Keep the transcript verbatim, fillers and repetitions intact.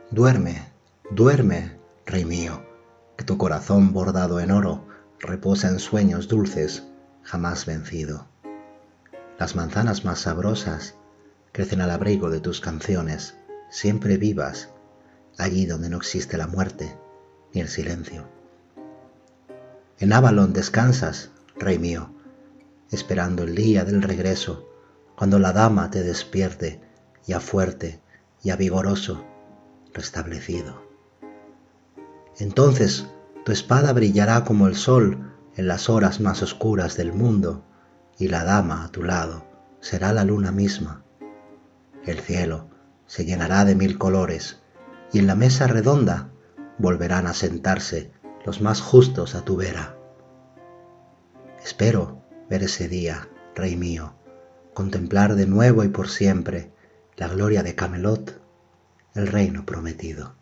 Duerme, duerme, rey mío, que tu corazón bordado en oro reposa en sueños dulces jamás vencido. Las manzanas más sabrosas crecen al abrigo de tus canciones, siempre vivas, allí donde no existe la muerte ni el silencio. En Avalon descansas, rey mío, esperando el día del regreso, cuando la dama te despierte, ya fuerte, ya vigoroso, restablecido. Entonces tu espada brillará como el sol en las horas más oscuras del mundo, y la dama a tu lado será la luna misma. El cielo se llenará de mil colores, y en la mesa redonda volverán a sentarse los más justos a tu vera. Espero ver ese día, rey mío, contemplar de nuevo y por siempre la gloria de Camelot, el reino prometido.